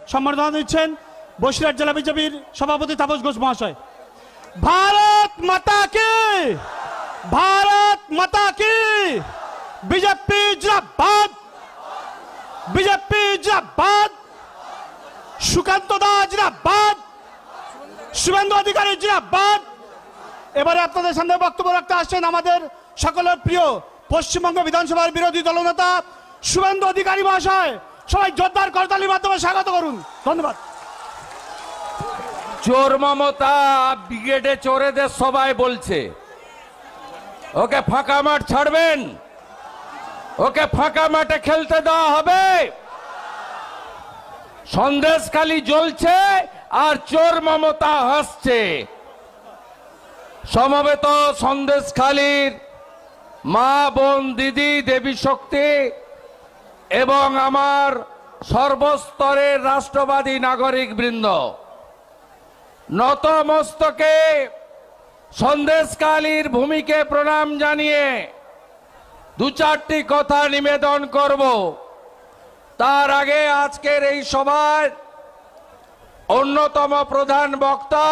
সম্মাননা দিচ্ছেন বসিরহাট জেলা বিজেপির সভাপতি তাপস ঘোষ মহাশয়। ভারত মাতা কি, ভারত মাতা কি, বিজেপি জিন্দাবাদ, বিজেপি জিন্দাবাদ, সুকান্ত দাস জিন্দাবাদ, শুভেন্দু অধিকারী জিন্দাবাদ। এবারে আপনাদের সামনে বক্তব্য রাখতে আসছেন আমাদের সকলের প্রিয় পশ্চিমবঙ্গ বিধানসভার বিরোধী দলনেতা শুভেন্দু অধিকারী মহাশয়। সবাই জোরদার করতালির মাধ্যমে স্বাগত করুন। ধন্যবাদ। চোর মমতা ব্রিগেডে চোরেদের সবাই বলছে ওকে ফাঁকা মাঠ ছাড়বেন, ওকে ফাঁকা মাঠে খেলতে দেওয়া হবে। সন্দেশখালি জ্বলছে আর চোর মমতা হাসছে। সমবেত সন্দেশখালির মা বোন দিদি দেবী শক্তি এবং আমার সর্বস্তরের রাষ্ট্রবাদী নাগরিক বৃন্দ, নতমস্তকে সন্দেশখালির ভূমিকে প্রণাম জানিয়ে দু চারটি কথা নিবেদন করব। তার আগে আজকের এই সভায় অন্যতম প্রধান বক্তা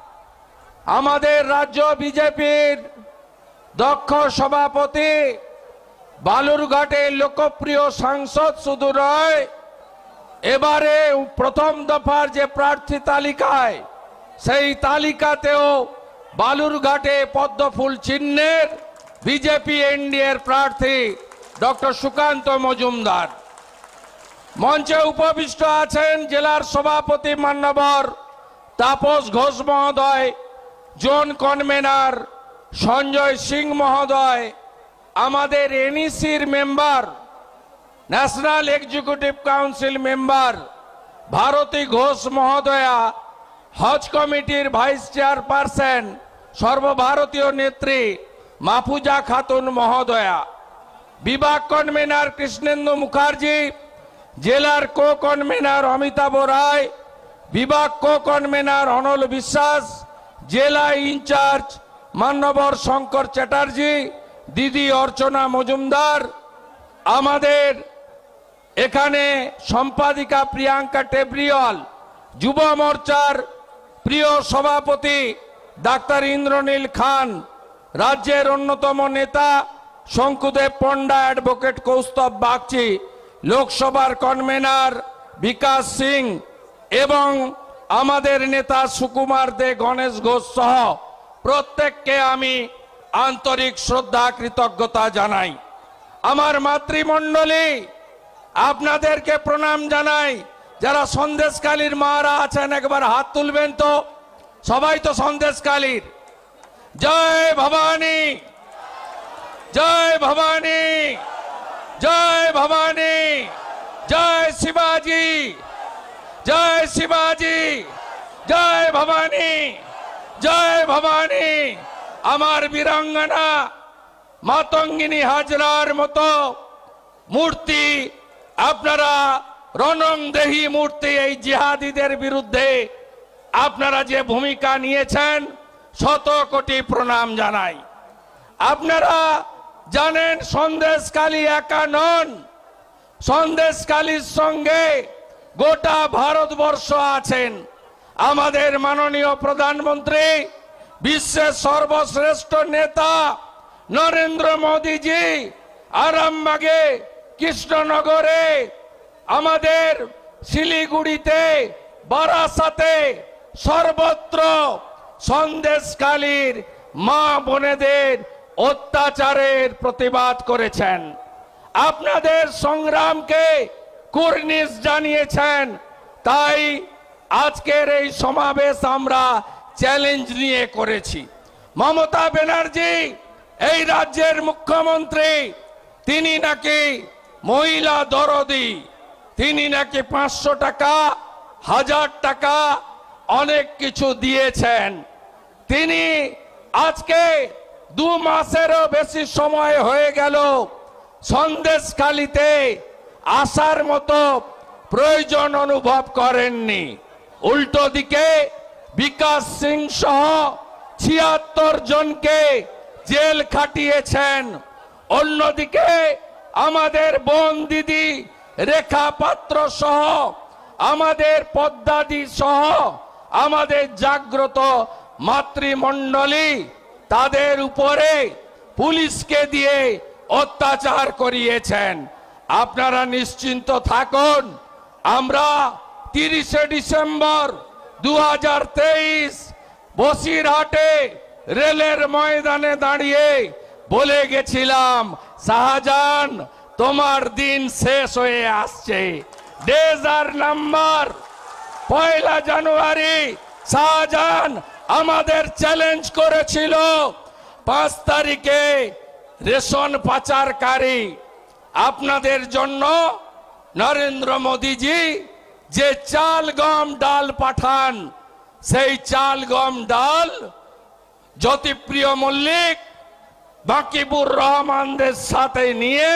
আমাদের রাজ্য বিজেপির দক্ষ সভাপতি, বালুরঘাটের লোকপ্রিয় সাংসদ শুধু নয়, এবারে প্রথম দফার যে প্রার্থী তালিকায় সেই তালিকাতেও বালুরঘাটে পদ্মফুল চিহ্নের বিজেপি এনডিএর প্রার্থী ডক্টর সুকান্ত মজুমদার। মঞ্চে উপবিষ্ট আছেন জেলার সভাপতি মান্যবর তাপস ঘোষ মহোদয়, জোন কনভেনার সঞ্জয় সিং মহোদয়, আমাদের এনইসির member, national executive council member Bharati Ghosh মহোদয়া, হজ কমিটির ভাইস চেয়ারপারসন সর্বভারতীয় নেত্রী মাফুজা খাতুন মহোদয়া, বিভাগ কনভেনার কৃষ্ণেন্দু মুখার্জি, জেলার কো কনভেনার অমিতাভ রায়, বিভাগ কো কনভেনার অনল বিশ্বাস, জেলা ইনচার্জ মান্যবর শঙ্কর চ্যাটার্জি, দিদি অর্চনা মজুমদার, আমাদের এখানে সম্পাদিকা প্রিয়াঙ্কা টেবরিওয়াল, যুব মোর্চার প্রিয় সভাপতি ডাক্তার ইন্দ্রনীল খান, রাজ্যের অন্যতম নেতা শঙ্কুদেব পণ্ডা, অ্যাডভোকেট কৌস্তব বাগচি, লোকসভার কনভেনার বিকাশ সিং এবং আমাদের নেতা সুকুমার দে, গণেশ ঘোষ সহ প্রত্যেককে আমি আন্তরিক শ্রদ্ধা কৃতজ্ঞতা জানাই। আমার মাতৃমণ্ডলী আপনাদেরকে প্রণাম জানাই। যারা সন্দেশখালীর মারা আছেন একবার হাত তুলবেন তো, সবাই তো সন্দেশখালীর। জয় ভবানী, জয় ভবানী, জয় ভবানী, জয় শিবাজি, জয় শিবাজি, জয় ভবানী, জয় ভবানী। আমার বীরাঙ্গনা মাতঙ্গিনী হাজরার মতো মূর্তি আপনারা, রণংদেহী মূর্তি, এই জিহাদিদের বিরুদ্ধে আপনারা যে ভূমিকা নিয়েছেন শত কোটি প্রণাম জানাই। আপনারা জানেন সন্দেশখালী একা নন, সন্দেশখালীর সঙ্গে গোটা ভারতবর্ষ আছেন। আমাদের মাননীয় প্রধানমন্ত্রী, বিশ্বের সর্বশ্রেষ্ঠ নেতা নরেন্দ্র মোদীজি আরামবাগে, কৃষ্ণনগরে, আমাদের শিলিগুড়িতে, বারাসাতে, সর্বত্র সন্দেশখালীর মা বোনেদের অত্যাচারের প্রতিবাদ করেছেন। আপনাদের সংগ্রামকে কুর্নিশ জানিয়েছেন। তাই আজকের এই সমাবেশ আমরা চ্যালেঞ্জ নিয়ে করেছি। মমতা ব্যানার্জি এই রাজ্যের মুখ্যমন্ত্রী, তিনি নাকি মহিলা দরদি, তিনি নাকি 500 টাকা, 1000 টাকা অনেক কিছু দিয়েছেন। তিনি আজকে 2 মাসেরও বেশি সময় হয়ে গেল সন্দেশখালীতে আসার মতো প্রয়োজন অনুভব করেননি। উল্টো দিকে বিকাশ সিং সহ 76 জনকে জেল খাটিয়েছেন। অন্যদিকে আমাদের বোন দিদি রেখা পাত্র সহ আমাদের পদ্মাদি সহ আমাদের জাগ্রত মাতৃমণ্ডলী তাদের উপরে পুলিশকে দিয়ে অত্যাচার করিয়েছেন। আপনারা নিশ্চিন্ত থাকুন, আমরা 30শে ডিসেম্বর 2023 বসিরহাটে রেলের ময়দানে দাঁড়িয়ে বলে গেছিলাম, শাহজাহান তোমার দিন শেষ হয়ে আসছে, ডেজ আর নাম্বার। 1 জানুয়ারি শাহজাহান আমাদের চ্যালেঞ্জ করেছিল 5 তারিখে রেশন পাচারকারী আপনাদের জন্য নরেন্দ্র মোদীজি যে চাল গম ডাল পাঠান, সেই চাল গম ডাল জ্যোতিপ্রিয় মল্লিক বাকিবুর রহমানদের সাথে নিয়ে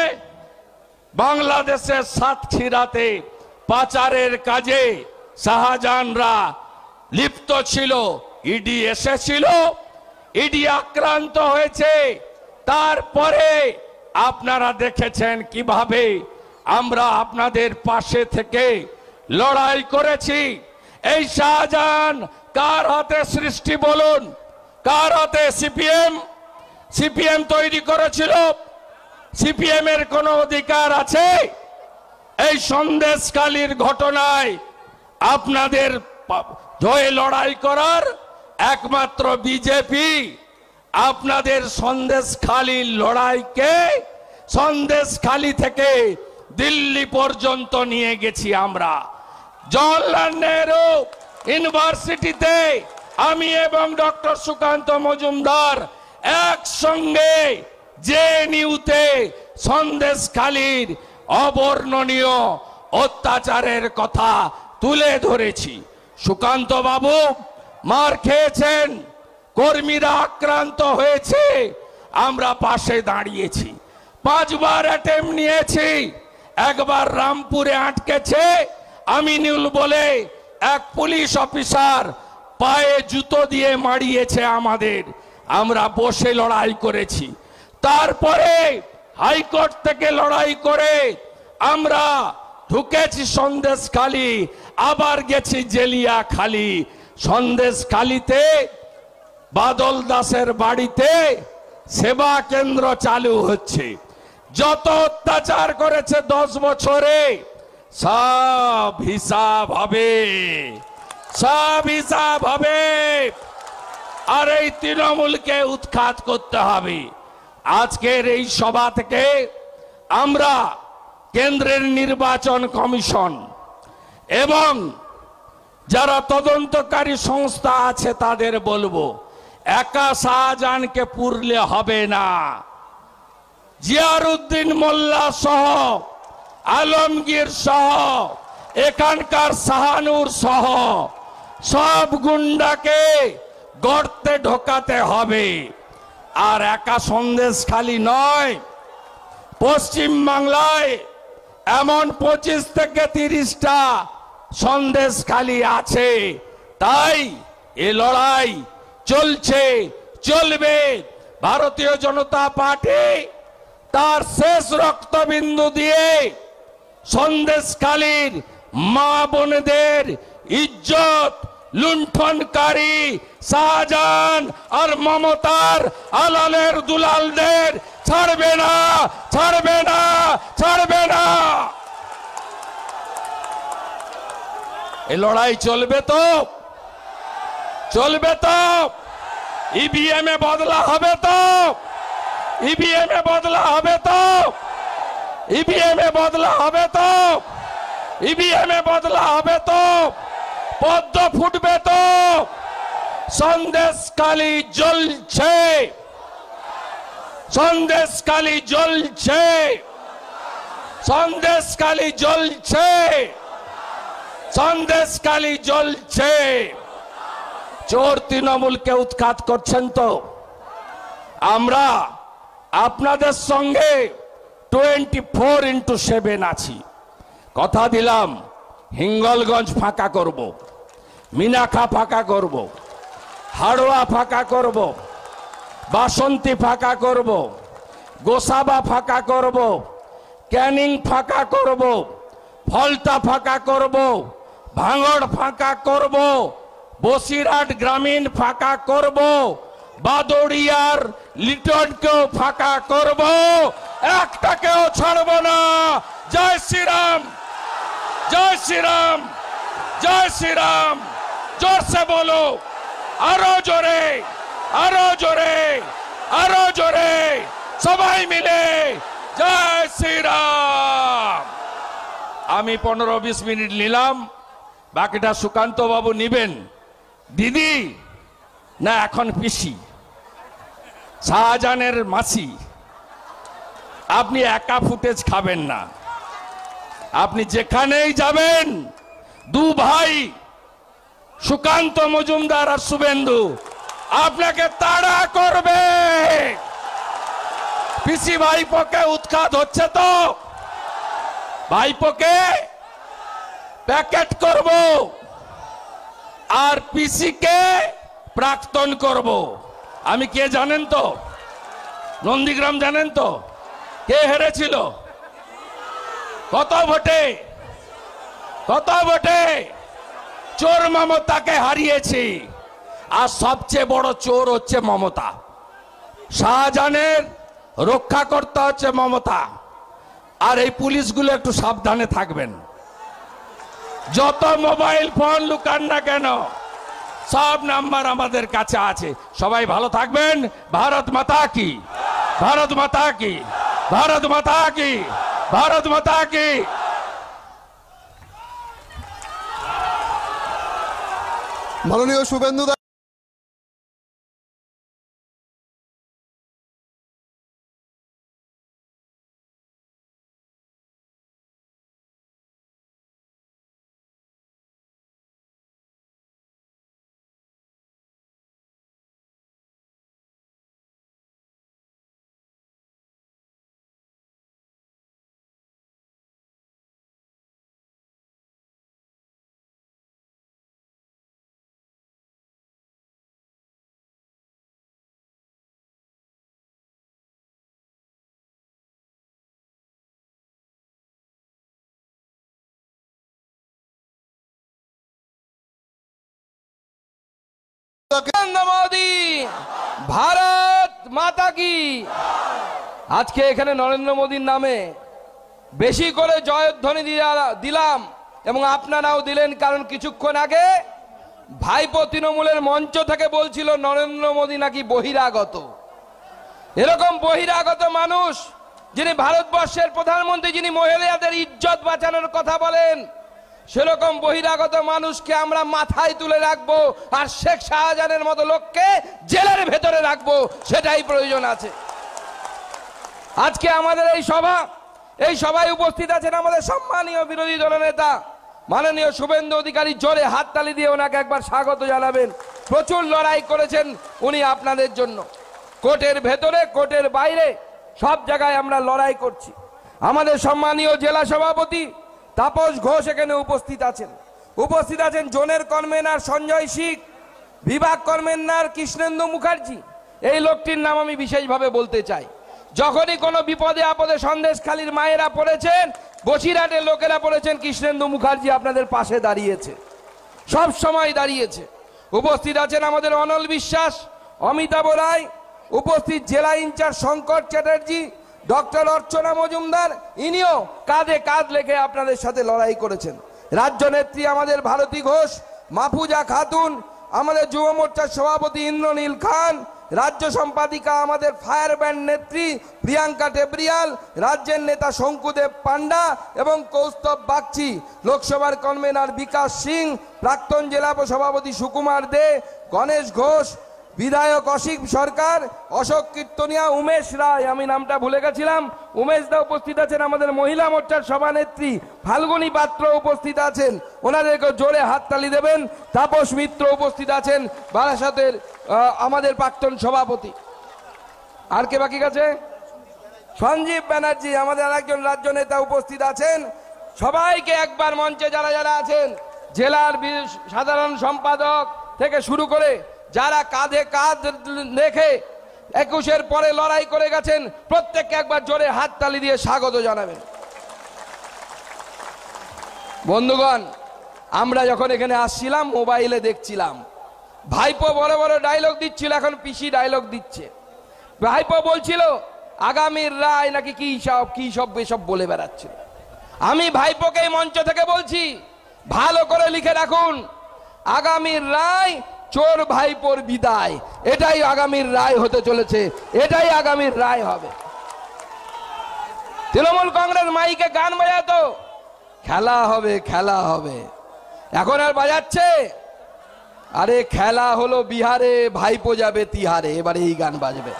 বাংলাদেশের সাতক্ষীরাতে পাচারের কাজে শাহজাহানরা লিপ্ত ছিল। ইডি এসেছিল, ইডি আক্রান্ত হয়েছে। তারপরে আপনারা দেখেছেন কিভাবে আমরা আপনাদের পাশে থেকে লড়াই করেছি। এই শাহজাহান কার হাতে সৃষ্টি বলুন? কার হাতে? সিপিএম তৈরি করেছিল। সিপিএম এর কোন অধিকার আছে এই সন্দেশখালীর ঘটনায় আপনাদের হয়ে লড়াই করার? একমাত্র বিজেপি। আপনাদের সন্দেশখালীর লড়াইকে সন্দেশখালী থেকে দিল্লি পর্যন্ত নিয়ে গেছি আমরা। জওহরলাল নেহরু ইউনিভার্সিটিতে আমি এবং ডক্টর সুকান্ত মজুমদার একসঙ্গে জেএনইউতে সন্দেশখালীর অবর্ণনীয় অত্যাচারের কথা তুলে ধরেছি। সুকান্ত বাবু মার খেয়েছেন, কর্মীরা আক্রান্ত হয়েছে, আমরা পাশে দাঁড়িয়েছি। 5 বার অ্যাটেম্প নিয়েছি। একবার রামপুরে আটকেছে আমিনুল বলে এক পুলিশ অফিসার, পায়ে জুতো দিয়ে মারিয়েছে আমাদের, আমরা বসে লড়াই করেছি। তারপরে হাইকোর্ট থেকে লড়াই করে আমরা ঢুকেছি সন্দেশখালী, আবার গেছি জেলিয়াখালী। সন্দেশখালীতে বাদল দাসের বাড়িতে সেবা কেন্দ্র চালু হচ্ছে। যত অত্যাচার করেছে 10 বছরে সব হিসাব হবে, সব হিসাব হবে। আর এই তৃণমূলকে উৎখাত করতে হবে। আজকের এই সভা থেকে আমরা কেন্দ্রের নির্বাচন কমিশন এবং যারা তদন্তকারী সংস্থা আছে তাদের বলবো, একা শাহজাহানকে পুরলে হবে না। জিয়ারউদ্দিন মোল্লা সহ, আলমগীর সহ, এখানকার শাহানুর সহ সব গুন্ডাকে গর্তে ঢোকাতে হবে। আর একা সন্দেশখালী নয়, পশ্চিম বাংলায় এমন 25 থেকে 30টা সন্দেশখালী আছে। তাই এ লড়াই চলছে, চলবে। ভারতীয় জনতা পার্টি তার শেষ রক্তবিন্দু দিয়ে সন্দেশখালীর মা বোনদের ইজ্জত লুণ্ঠনকারী শাহজাহান আর মমতার আলালের দুলালদের ছাড়বে না, ছাড়বে না, ছাড়বে না। এই লড়াই চলবে তো, চলবে তো। ইভিএম এ বদলা হবে তো, ইভিএম এ বদলা হবে তো, ইভিএম এ বদলা হবে তো, ইভিএম এ বদলা হবে তো। পদ্ম ফুটবে তো। সন্দেশখালী জ্বলছে, সন্দেশখালী জ্বলছে, সন্দেশখালী জ্বলছে, সন্দেশখালী জ্বলছে। চোর তৃণমূলকে উৎখাত করছেন তো। আমরা আপনাদের সঙ্গে 24x7 আছি। কথা দিলাম, হিঙ্গলগঞ্জ ফাঁকা করব, মিনাখা ফাঁকা করব, হাড়োয়া ফাঁকা করব, বাসন্তী ফাঁকা করব, গোসাবা ফাঁকা করব, ক্যানিং ফাঁকা করব, ফলতা ফাঁকা করব, ভাঙড় ফাঁকা করব, বসিরহাট গ্রামীণ ফাঁকা করব, বাদড়িয়ার লিটনকেও ফাঁকা করব, একটাকেও ছাড়ব না। জয় শ্রীরাম, জয় শ্রীরাম, জয় শ্রীরাম। জোরসে বলো, আরো জোরে, আরো জোরে, আরো জোরে, সবাই মিলে জয় শ্রীরাম। আমি 15-20 মিনিট নিলাম, বাকিটা সুকান্ত বাবু নিবেন। দিদি না এখন পিসি, শাহজাহানের মাসি। আপনি একা ফুটেজ খাবেন না, আপনি যেখানেই যাবেন দু ভাই সুকান্ত মজুমদার আর শুভেন্দু আপনাকে তাড়া করবে। পিসি ভাইপোকে উৎখাত হচ্ছে তো, ভাইপোকে প্যাকেট করব আর পিসিকে প্রাক্তন করব। আমি কে জানেন তো? নন্দীগ্রাম জানেন তো? কে হেরেছিল? কত ভোটে? কত ভোটে? চোর মমতাকে হারিয়েছি। আর সবচেয়ে বড় চোর হচ্ছে মমতা। শাহজাহানের রক্ষা করতে হচ্ছে মমতা। আর এই পুলিশগুলো একটু সাবধানে থাকবেন। যত মোবাইল ফোন লুকান না কেন, সব নাম্বার আমাদের কাছে আছে। সবাই ভালো থাকবেন। ভারত মাতা কি, ভারত মাতা কি, ভারত মাতা কি, ভারত মাতা কি। মাননীয় শুভেন্দু নরেন্দ্র মোদী, ভারত মাতা কি। আজকে এখানে নরেন্দ্র মোদীর নামে বেশি করে জয়ধ্বনি দিলাম এবং আপনারাও দিলেন, কারণ কিছুক্ষণ আগে ভাইপো তৃণমূলের মঞ্চ থেকে বলছিল নরেন্দ্র মোদী নাকি বহিরাগত। এরকম বহিরাগত মানুষ যিনি ভারতবর্ষের প্রধানমন্ত্রী, যিনি মহিলাদের ইজ্জত বাঁচানোর কথা বলেন, সেরকম বহিরাগত মানুষকে আমরা মাথায় তুলে রাখবো আর শেখ শাহজাহানের মতো লোককে জেলের ভেতরে রাখবো, সেটাই প্রয়োজন আছে। আজকে আমাদের এই সভায় উপস্থিত আছেন আমাদের সম্মানীয় বিরোধী দলনেতা মাননীয় শুভেন্দু অধিকারী। জোরে হাততালি দিয়ে ওনাকে একবার স্বাগত জানাবেন। প্রচুর লড়াই করেছেন উনি আপনাদের জন্য, কোর্টের ভেতরে কোর্টের বাইরে সব জায়গায় আমরা লড়াই করছি। আমাদের সম্মানীয় জেলা সভাপতি তাপস ঘোষ এখানে উপস্থিত আছেন জোনের কনভেনার সঞ্জয় শিখ, বিভাগ কনভেনার কৃষ্ণেন্দু মুখার্জি। এই লোকটির নাম আমি বিশেষভাবে বলতে চাই। যখনই কোনো বিপদে আপদে সন্দেশখালীর মায়েরা পড়েছেন, বসিরহাটের লোকেরা পড়েছেন, কৃষ্ণেন্দু মুখার্জি আপনাদের পাশে দাঁড়িয়েছে, সব সময় দাঁড়িয়েছে। উপস্থিত আছেন আমাদের অনল বিশ্বাস, অমিতাভ রায়, উপস্থিত জেলা ইনচার্জ শঙ্কর চ্যাটার্জি, ডক্টর অর্চনা মজুমদার, ইনিও কাঁধে কাঁধ লেগে আপনাদের সাথে লড়াই করেছেন। রাজ্য নেত্রী আমাদের ভারতী ঘোষ, মাহফুজা খাতুন, আমাদের যুব মোর্চার সভাপতি ইন্দ্রনীল খান, রাজ্য সম্পাদিকা আমাদের ফায়ার ব্যান্ড নেত্রী প্রিয়াঙ্কা টেবরিয়াল, রাজ্যের নেতা শঙ্কুদেব পান্ডা এবং কৌস্তব বাগচি, লোকসভার কনভেনার বিকাশ সিং, প্রাক্তন জেলা সভাপতি সুকুমার দে, গণেশ ঘোষ, বিধায়ক অসিত সরকার, অশোক কীর্তনিয়া, উমেশ রায়, আমি নামটা ভুলে গেছিলাম, উমেশ দা উপস্থিত আছেন। আমাদের মহিলা মোর্চার সভানেত্রী ফাল্গুনী পাত্র উপস্থিত আছেন, ওনাদেরকে জোরে হাততালি দেবেন। তাপস মিত্র উপস্থিত আছেন, বারাসাতের আমাদের প্রাক্তন সভাপতি। আর কে বাকি গেছে? সঞ্জীব ব্যানার্জি, আমাদের আরেকজন রাজ্য নেতা উপস্থিত আছেন। সবাইকে একবার মঞ্চে যারা যারা আছেন, জেলার সাধারণ সম্পাদক থেকে শুরু করে যারা কাঁধে কাঁধ রেখে 21-এর পরে লড়াই করে গেছেন, প্রত্যেককে একবার জোরে হাততালি দিয়ে স্বাগত জানাবেন। বন্ধুগণ, আমরা যখন এখানে আসছিলাম মোবাইলে দেখছিলাম ভাইপো বড় বড় ডায়লগ দিচ্ছিল, এখন পিসি ডায়লগ দিচ্ছে। ভাইপো বলছিল আগামীর রায় নাকি কি সব এসব বলে বেড়াচ্ছিল। আমি ভাইপোকে এই মঞ্চ থেকে বলছি ভালো করে লিখে রাখুন, আগামীর রায় চোর ভাইপোর বিদায়, এটাই আগামীর রায় হতে চলেছে, এটাই আগামীর রায় হবে। তৃণমূল কংগ্রেস মাইকে গান বাজাতো খেলা হবে খেলা হবে, এখন আর বাজাচ্ছে? আরে খেলা হলো বিহারে, ভাইপো যাবে তিহারে, এবারে এই গান বাজবে।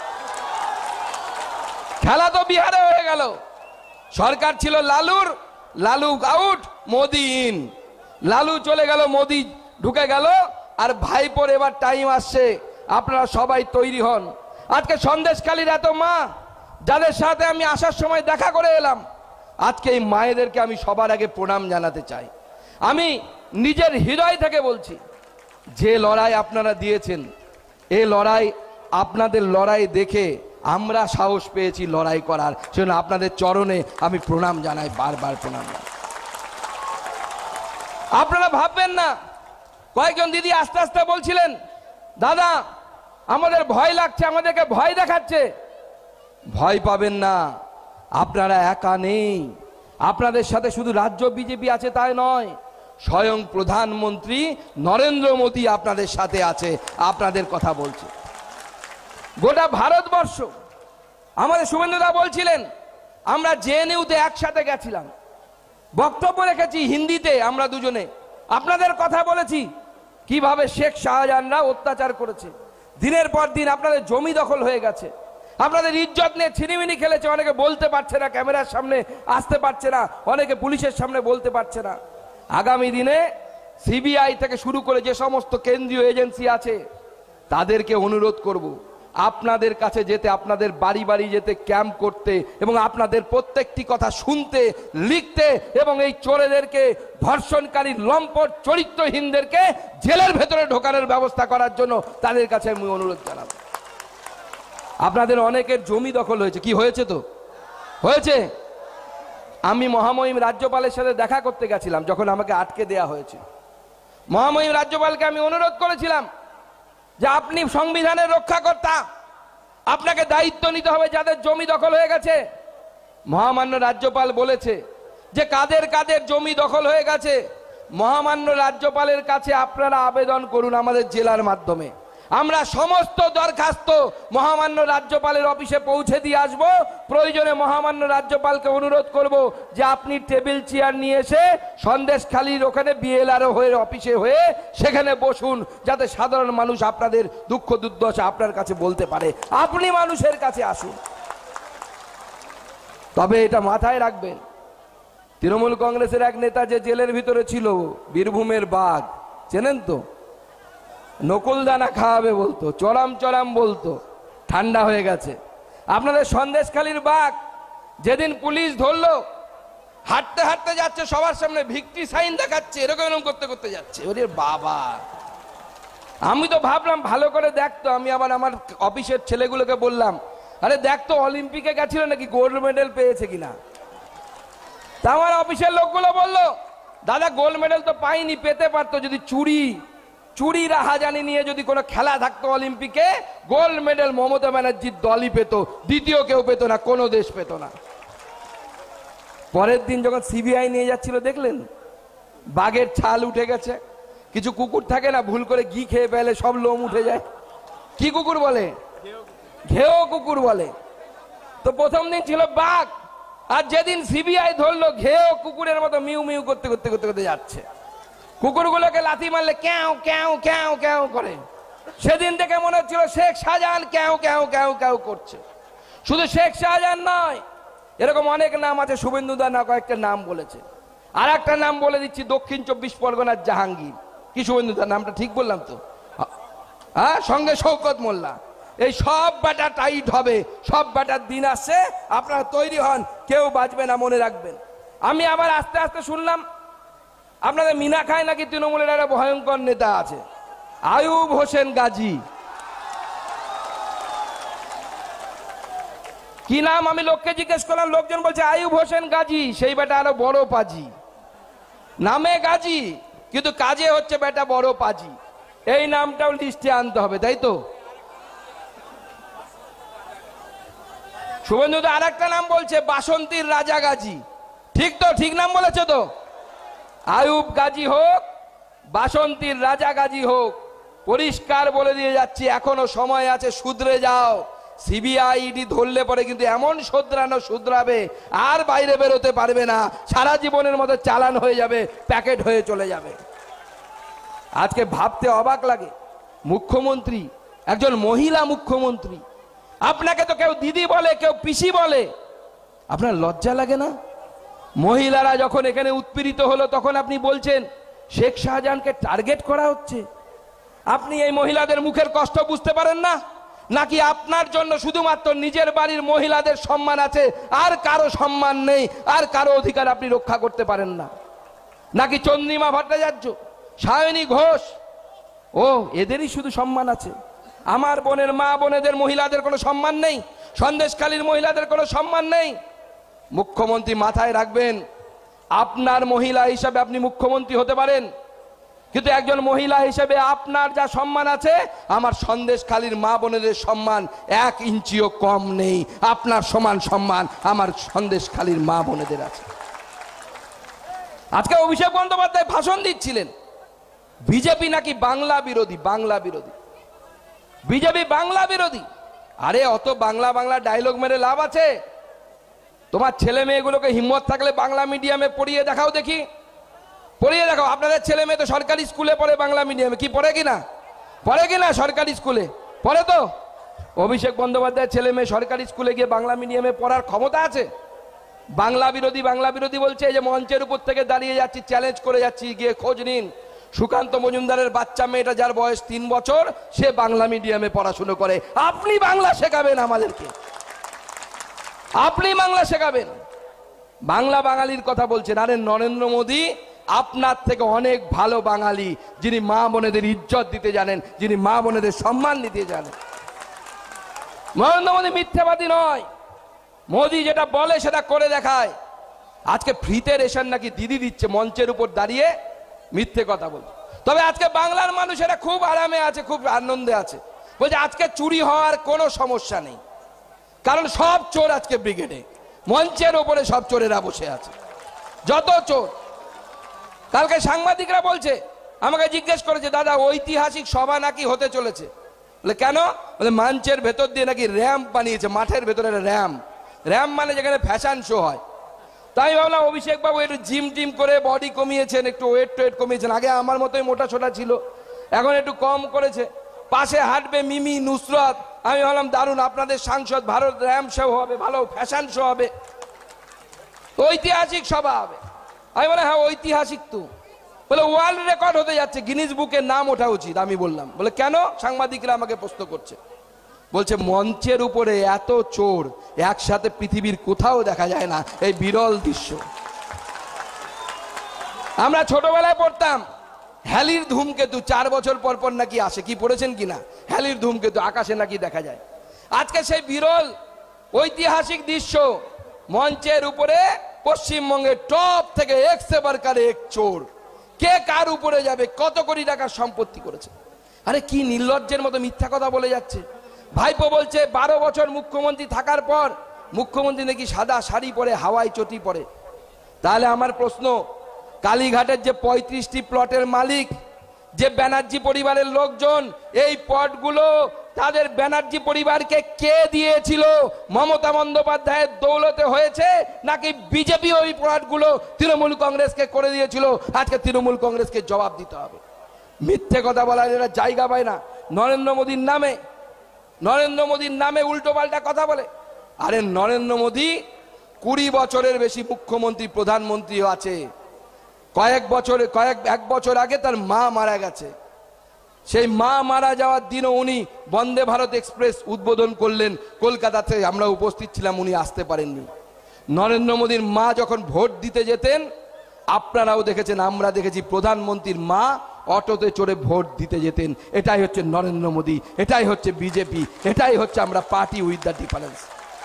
খেলা তো বিহারে হয়ে গেল, সরকার ছিল লালুর, লালু আউট মোদি ইন, লালু চলে গেল মোদি ঢুকে গেল, আর ভাইপোর এবার টাইম আসছে, আপনারা সবাই তৈরি হন। আজকে সন্দেশখালীর এত মা যাদের সাথে আমি আসার সময় দেখা করে এলাম, আজকে এই মায়েদেরকে আমি সবার আগে প্রণাম জানাতে চাই। আমি নিজের হৃদয় থেকে বলছি, যে লড়াই আপনারা দিয়েছেন, এই লড়াই আপনাদের লড়াই দেখে আমরা সাহস পেয়েছি লড়াই করার, সেজন্য আপনাদের চরণে আমি প্রণাম জানাই, বারবার প্রণাম জানাই। আপনারা ভাববেন না, কয়েকজন দিদি আস্তে আস্তে বলছিলেন দাদা আমাদের ভয় লাগছে, আমাদেরকে ভয় দেখাচ্ছে। ভয় পাবেন না, আপনারা একা নেই, আপনাদের সাথে শুধু রাজ্য বিজেপি আছে তাই নয়, স্বয়ং প্রধানমন্ত্রী নরেন্দ্র মোদী আপনাদের সাথে আছে, আপনাদের কথা বলছে। গোটা ভারতবর্ষ, আমাদের শুভেন্দুদা বলছিলেন আমরা জেএনইউতে একসাথে গেছিলাম, বক্তব্য রেখেছি হিন্দিতে, আমরা দুজনে আপনাদের কথা বলেছি কিভাবে শেখ শাহজাহানরা অত্যাচার করেছে, দিনের পর দিন আপনাদের জমি দখল হয়ে গেছে, আপনাদের ইজ্জত নিয়ে ছিনিমিনি খেলেছে, অনেকে বলতে পারছে না, ক্যামেরার সামনে আসতে পারছে না, অনেকে পুলিশের সামনে বলতে পারছে না। আগামী দিনে সিবিআই থেকে শুরু করে যে সমস্ত কেন্দ্রীয় এজেন্সি আছে তাদেরকে অনুরোধ করব আপনাদের কাছে যেতে, আপনাদের বাড়ি বাড়ি যেতে, ক্যাম্প করতে এবং আপনাদের প্রত্যেকটি কথা শুনতে, লিখতে এবং এই চোরেদেরকে, ধর্ষণকারী, লম্পট, চরিত্রহীনদেরকে জেলের ভেতরে ঢোকানোর ব্যবস্থা করার জন্য তাদের কাছে আমি অনুরোধ জানাব। আপনাদের অনেকের জমি দখল হয়েছে, কি হয়েছে? তো হয়েছে। আমি মহামহিম রাজ্যপালের সাথে দেখা করতে গেছিলাম যখন আমাকে আটকে দেয়া হয়েছিল। মহামহিম রাজ্যপালকে আমি অনুরোধ করেছিলাম যে আপনি সংবিধানের রক্ষাকর্তা, আপনাকে দায়িত্ব নিতে হবে যাদের জমি দখল হয়ে গেছে। মহামান্য রাজ্যপাল বলেছে যে কাদের কাদের জমি দখল হয়ে গেছে মহামান্য রাজ্যপালের কাছে আপনারা আবেদন করুন আমাদের জেলার মাধ্যমে। আমরা সমস্ত দরখাস্ত মহামান্য রাজ্যপালের অফিসে পৌঁছে দিয়ে আসব। প্রয়োজনে মহামান্য রাজ্যপালকে অনুরোধ করব যে আপনি টেবিল চেয়ার নিয়ে এসে সন্দেশখালীর ওখানে বিএলআরও হয়ে অফিসে হয়ে সেখানে বসুন, যাতে সাধারণ মানুষ আপনাদের দুঃখ দুর্দশা আপনার কাছে বলতে পারে। আপনি মানুষের কাছে আসুন। তবে এটা মাথায় রাখবেন, তৃণমূল কংগ্রেসের এক নেতা যে জেলের ভিতরে ছিল, বীরভূমের বাঘ, চেনেন তো? নকুলদানা খাওয়াবে বলতো, চরম চরম বলতো, ঠান্ডা হয়ে গেছে। আপনাদের সন্দেশখালীর বাঘ যেদিন পুলিশ ধরলো, হাঁটতে হাঁটতে যাচ্ছে, সবার সামনে ভিক্টি সাইন দেখাচ্ছে, এরকম এরকম করতে করতে যাচ্ছে। ওরে বাবা, আমি তো ভাবলাম ভালো করে দেখতো। আমি আবার আমার অফিসের ছেলেগুলোকে বললাম, আরে দেখতো অলিম্পিকে গেছিল নাকি, গোল্ড মেডেল পেয়েছে কিনা। তা আমার অফিসের লোকগুলো বললো, দাদা গোল্ড মেডেল তো পাইনি, পেতে পারতো যদি চুরি রাহাজানি নিয়ে যদি কোনো খেলা থাকতো অলিম্পিকে, গোল্ড মেডেল মমতা ব্যানার্জির দলই পেত, দ্বিতীয় কেউ পেত না, কোনো দেশ পেত না। পরের দিন যখন সিবিআই নিয়ে যাচ্ছিল, দেখলেন বাঘের ছাল উঠে গেছে। কিছু কুকুর থাকে না, ভুল করে ঘি খেয়ে ফেলে, সব লোম উঠে যায়। কি কুকুর বলে? ঘেও কুকুর বলে। তো প্রথম দিন ছিল বাঘ, আর যেদিন সিবিআই ধরলো, ঘেও কুকুরের মতো মিউ মিউ করতে করতে করতে করতে যাচ্ছে। কুকুরগুলোকে লাথি মারলে ক্যাও ক্যাও ক্যাও ক্যাও করে। সেদিন থেকে মনে হচ্ছিল শেখ শাহজাহান ক্যাও ক্যাও ক্যাও ক্যাও করছে। শুধু শেখ শাহজাহান নয়, এরকম অনেক নাম আছে। শুভেন্দুদা না কয়েকটা নাম বলেছে, আর একটা নাম বলে দিচ্ছি, দক্ষিণ 24 পরগনার জাহাঙ্গীর। কি শুভেন্দুদার নামটা ঠিক বললাম তো? হ্যাঁ, সঙ্গে শওকত মোল্লা। এই সব ব্যাটা টাইট হবে, সব ব্যাটার দিন আসছে, আপনারা তৈরি হন, কেউ বাঁচবে না, মনে রাখবেন। আমি আবার আস্তে আস্তে শুনলাম আপনাদের মিনা খায় নাকি তৃণমূলের একটা ভয়ঙ্কর নেতা আছে, আয়ুব হোসেন গাজী। কি নাম? আমি লোককে জিজ্ঞেস করলাম, লোকজন বলছে আয়ুব হোসেন গাজী। সেই বেটা আরো বড় পাজি, নামে গাজী, কিন্তু কাজে হচ্ছে বেটা বড় পাজি। এই নামটাও লিস্টে আনতে হবে, তাই তো? শুভেন্দু তো আর একটা নাম বলছে, বাসন্তীর রাজা গাজী। ঠিক তো? ঠিক নাম বলেছে তো? আয়ুব গাজী হোক, বাসন্তীর রাজা গাজী হোক, পরিষ্কার বলে দিয়ে যাচ্ছি, এখনো সময় আছে, শুধরে যাও। সিবিআই ইডি ধরলে পরে কিন্তু এমন শুধরাবে, আর বাইরে বেরোতে পারবে না, সারা জীবনের মতো চালান হয়ে যাবে, প্যাকেট হয়ে চলে যাবে। আজকে ভাবতে অবাক লাগে, মুখ্যমন্ত্রী, একজন মহিলা মুখ্যমন্ত্রী, আপনাকে তো কেউ দিদি বলে, কেউ পিসি বলে, আপনার লজ্জা লাগে না? মহিলারা যখন এখানে উৎপীড়িত হলো তখন আপনি বলছেন শেখ শাহজাহানকে টার্গেট করা হচ্ছে। আপনি এই মহিলাদের মুখের কষ্ট বুঝতে পারেন না? নাকি আপনার জন্য শুধুমাত্র নিজের বাড়ির মহিলাদের সম্মান আছে, আর কারো সম্মান নেই, আর কারো অধিকার আপনি রক্ষা করতে পারেন না? নাকি চন্দ্রিমা ভট্টাচার্য, সায়নী ঘোষ, ও এদেরই শুধু সম্মান আছে? আমার বোনের মা বোনেদের মহিলাদের কোনো সম্মান নেই? সন্দেশখালীর মহিলাদের কোনো সম্মান নেই? মুখ্যমন্ত্রী মাথায় রাখবেন, আপনার মহিলা হিসাবে আপনি মুখ্যমন্ত্রী হতে পারেন, কিন্তু একজন মহিলা হিসেবে আপনার যা সম্মান আছে, আমার সন্দেশখালীর মা বোনেদের সম্মান 1 ইঞ্চিও কম নেই। আপনার সমান সম্মান আমার সন্দেশখালীর মা বোনেদের আছে। আজকে অভিষেক বন্দ্যোপাধ্যায় ভাষণ দিচ্ছিলেন, বিজেপি নাকি বাংলা বিরোধী, বাংলা বিরোধী, বিজেপি বাংলা বিরোধী। আরে অত বাংলা বাংলা ডায়লগ মেরে লাভ আছে? তোমার ছেলে মেয়েগুলোকে হিম্মত থাকলে বাংলা মিডিয়ামে পড়িয়ে দেখাও দেখি, পড়িয়ে দেখাও। আপনাদের ছেলে মেয়ে তো সরকারি স্কুলে পড়ে, বাংলা মিডিয়ামে কি পড়ে কিনা? পড়ে কিনা? সরকারি স্কুলে পড়ে তো? অভিষেক বন্দ্যোপাধ্যায়ের ছেলে মেয়ে সরকারি স্কুলে গিয়ে বাংলা মিডিয়ামে পড়ার ক্ষমতা আছে? বাংলা বিরোধী, বাংলা বিরোধী বলছে। এই যে মঞ্চের উপর থেকে দাঁড়িয়ে যাচ্ছি, চ্যালেঞ্জ করে যাচ্ছি, গিয়ে খোঁজ নিন, সুকান্ত মজুমদারের বাচ্চা মেয়েটা যার বয়স 3 বছর, সে বাংলা মিডিয়ামে পড়াশুনো করে। আপনি বাংলা শেখাবেন আমাদেরকে? আপনি বাংলা শেখাবেন? বাংলা বাঙালির কথা বলছেন। আরে নরেন্দ্র মোদী আপনার থেকে অনেক ভালো বাঙালি, যিনি মা বোনেদের ইজ্জত দিতে জানেন, যিনি মা বোনেদের সম্মান দিতে জানেন। নরেন্দ্র মোদী মিথ্যাবাদী নয়, মোদী যেটা বলে সেটা করে দেখায়। আজকে ফ্রিতে রেশন নাকি দিদি দিচ্ছে, মঞ্চের উপর দাঁড়িয়ে মিথ্যে কথা বলছে। তবে আজকে বাংলার মানুষেরা খুব আরামে আছে, খুব আনন্দে আছে। বলছে আজকে চুরি হওয়ার কোনো সমস্যা নেই, কারণ সব চোর আজকে ব্রিগেডে, মঞ্চের ওপরে সব চোরেরা বসে আছে, যত চোর। কালকে সাংবাদিকরা বলছে, আমাকে জিজ্ঞেস করেছে, দাদা ঐতিহাসিক সভা নাকি হতে চলেছে। বলে কেন? বলে মঞ্চের ভেতর দিয়ে নাকি র্যাম্প বানিয়েছে, মাঠের ভেতরে র্যাম্প। র্যাম্প মানে যেখানে ফ্যাশন শো হয়। তাই ভাবলাম অভিষেক বাবু একটু জিম টিম করে বডি কমিয়েছেন, একটু ওয়েট টোয়েট কমিয়েছেন। আগে আমার মতোই মোটা ছোটা ছিল, এখন একটু কম করেছে। পাশে হাঁটবে মিমি, নুসরত। আমি ভাবলাম দারুণ, আপনাদের সাংসদ, ভারত র্যাম্প শো হবে, ভালো ফ্যাশন শো হবে, ঐতিহাসিক সভা হবে। আমি বলে হ্যাঁ ঐতিহাসিক তো। বলে ওয়ার্ল্ড রেকর্ড হতে যাচ্ছে, গিনিস বুকের নাম ওঠা উচিত। আমি বললাম, বলে কেন? সাংবাদিকরা আমাকে প্রশ্ন করছে। বলছে মঞ্চের উপরে এত চোর একসাথে পৃথিবীর কোথাও দেখা যায় না, এই বিরল দৃশ্য। আমরা ছোটবেলায় পড়তাম হ্যালির ধূমকেতু, 4 বছর পর পর নাকি আসে, কি পড়েছেন কিনা? হ্যালির ধূমকেতু আকাশে নাকি দেখা যায়। আজকে সেই বিরল ঐতিহাসিক দৃশ্য, মঞ্চের উপরে পশ্চিমবঙ্গের টপ থেকে এক সে বাড়কার এক চোর, কে কার উপরে যাবে, কত কোটি টাকার সম্পত্তি করেছে। আরে কি নির্লজ্জের মতো মিথ্যা কথা বলে যাচ্ছে। ভাইপো বলছে 12 বছর মুখ্যমন্ত্রী থাকার পর মুখ্যমন্ত্রী নাকি সাদা শাড়ি পরে, হাওয়াই চটি পরে। তাহলে আমার প্রশ্ন, কালীঘাটের যে 35টি প্লটের মালিক, যে ব্যানার্জি পরিবারের লোকজন, এই প্লটগুলো তাদের ব্যানার্জি পরিবারকে কে দিয়েছিল? মমতা বন্দ্যোপাধ্যায়ের দৌলতে হয়েছে, নাকি বিজেপি ওই প্লটগুলো তৃণমূল কংগ্রেসকে করে দিয়েছিল? আজকে তৃণমূল কংগ্রেসকে জবাব দিতে হবে। মিথ্যে কথা বলার এরা জায়গা পায় না। নরেন্দ্র মোদীর নামে উল্টো পাল্টা কথা বলে। আরে নরেন্দ্র মোদী 20 বছরের বেশি মুখ্যমন্ত্রী, প্রধানমন্ত্রী আছে। এক বছর আগে তার মা মারা গেছে। সেই মা মারা যাওয়ার দিনও উনি বন্দে ভারত এক্সপ্রেস উদ্বোধন করলেন, কলকাতাতে আমরা উপস্থিত ছিলাম, উনি আসতে পারেননি। নরেন্দ্র মোদীর মা যখন ভোট দিতে যেতেন, আপনারাও দেখেছেন, আমরা দেখেছি, প্রধানমন্ত্রীর মা অটোতে চড়ে ভোট দিতে যেতেন। এটাই হচ্ছে নরেন্দ্র মোদী, এটাই হচ্ছে বিজেপি, এটাই হচ্ছে আমরা পার্টি উইথ দ্য ডিফারেন্স।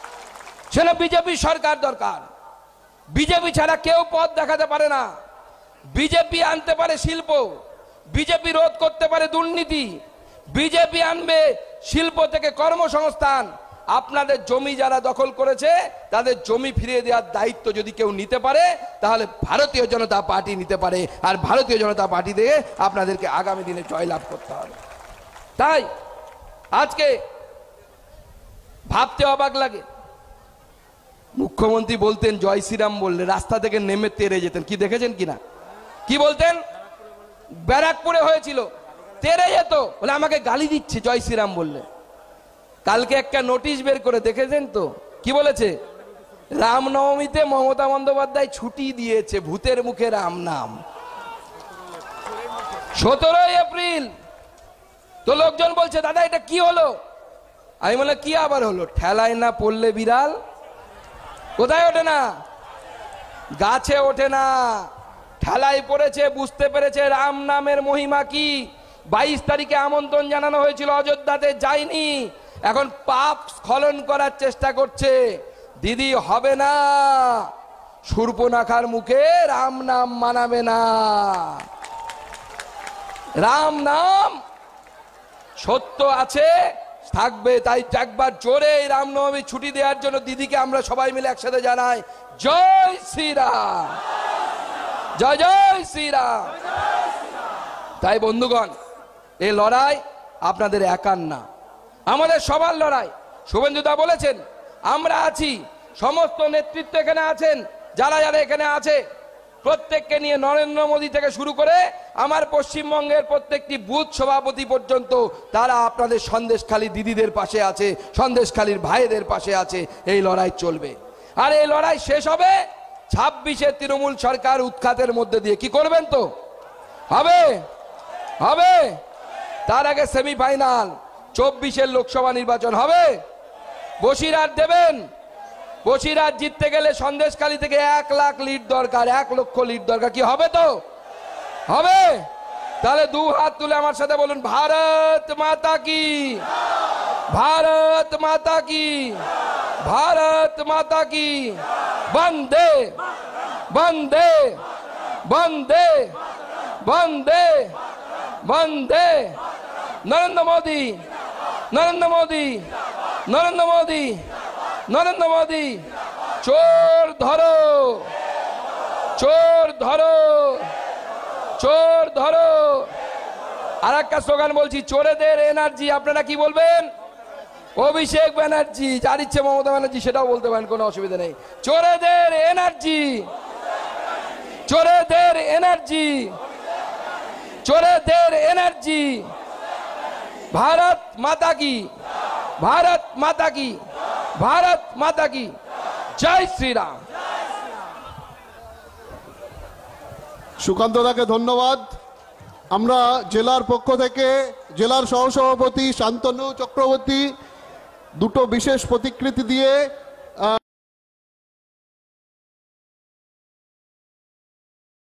সেটা বিজেপি সরকার দরকার। বিজেপি ছাড়া কেউ পথ দেখাতে পারে না। বিজেপি আনতে পারে শিল্প, বিজেপি রোধ করতে পারে দুর্নীতি, বিজেপি আনবে শিল্প থেকে কর্মসংস্থান। আপনাদের জমি যারা দখল করেছে তাদের জমি ফিরিয়ে দেওয়ার দায়িত্ব যদি কেউ নিতে পারে তাহলে ভারতীয় জনতা পার্টি নিতে পারে, আর ভারতীয় জনতা পার্টি থেকে আপনাদেরকে আগামী দিনে জয়লাভ করতে হবে। তাই আজকে ভাবতে অবাক লাগে, মুখ্যমন্ত্রী বলতেন জয় শ্রীরাম বললে রাস্তা থেকে নেমে তেরে যেতেন, কি দেখেছেন কিনা? কি বলতেন? ব্যারাকপুরে হয়েছিল, তেরে যেত, বলে আমাকে গালি দিচ্ছে জয় শ্রীরাম বললে। কালকে একটা নোটিশ বের করে দেখেছেন তো কি বলেছে? রামনবমীতে মমতা বন্দ্যোপাধ্যায় ছুটি দিয়েছে, ভূতের মুখে রাম নাম। 17 এপ্রিল তো লোকজন বলছে দাদা এটা কি হলো? আমি বলে কি আবার হলো? ঠেলায় না পড়লে বিড়াল কোথায় ওঠে না, গাছে ওঠে না। ঠেলায় পড়েছে, বুঝতে পেরেছে রাম নামের মহিমা কি। 22 তারিখে আমন্ত্রণ জানানো হয়েছিল, অযোধ্যাতে যায়নি, এখন পাপ স্খলন করার চেষ্টা করছে। দিদি হবে না, শূর্পণখার মুখে রাম নাম মানাবে না। রাম নাম সত্য আছে, থাকবে। তাই একবার জোরে এই রামনবমী ছুটি দেওয়ার জন্য দিদিকে আমরা সবাই মিলে একসাথে জানাই জয় শ্রীরাম, জয় জয় শ্রীরাম। তাই বন্ধুগণ, এই লড়াই আপনাদের একার না, আমাদের সবার লড়াই। শুভেন্দুদা বলেছেন আমরা আছি, সমস্ত নেতৃত্ব এখানে আছেন, যারা যারা এখানে আছে প্রত্যেককে নিয়ে নরেন্দ্র মোদী থেকে শুরু করে আমার পশ্চিমবঙ্গের প্রত্যেকটি বুথ সভাপতি পর্যন্ত তারা আপনাদের সন্দেশখালী দিদিদের পাশে আছে, সন্দেশখালীর ভাইদের পাশে আছে। এই লড়াই চলবে, আর এই লড়াই শেষ হবে 26-এ তৃণমূল সরকার উৎখাতের মধ্যে দিয়ে। কি করবেন তো? হবে হবে। তার আগে সেমিফাইনাল 24-এর লোকসভা নির্বাচন হবে, বসিরহাট দেবেন। বসিরহাট জিততে গেলে সন্দেশখালী থেকে 1 লাখ লিড দরকার, 1 লক্ষ লিড দরকার। কি হবে তো? হবে। তাহলে 2 হাত তুলে আমার সাথে বলুন ভারত মাতা কি, ভারত মাতা কি, ভারত মাতা কি। বন্দে বন্দে বন্দে বন্দে বন্দে। নরেন্দ্র মোদী, নরেন্দ্র মোদী, নরেন্দ্র মোদী, নরেন্দ্র মোদী। চোর ধরো, চোর ধরো, চোর ধরো। আর একটা স্লোগান বলছি, চোরেদের এনার্জি। আপনারা কি বলবেন? অভিষেক ব্যানার্জি, যার ইচ্ছে মমতা ব্যানার্জি সেটাও বলতে পারেন, কোনো অসুবিধা নেই। চোরেদের এনার্জি, চোরেদের এনার্জি, চোরেদের এনার্জি। ভারত মাতা কি, ভারত মাতা কি, ভারত মাতা কি। জয় শ্রীরাম। সুকান্ত দাকে ধন্যবাদ। আমরা জেলার পক্ষ থেকে জেলার সহসভাপতি শান্তনু চক্রবর্তী দুটো বিশেষ প্রতিকৃতি দিয়ে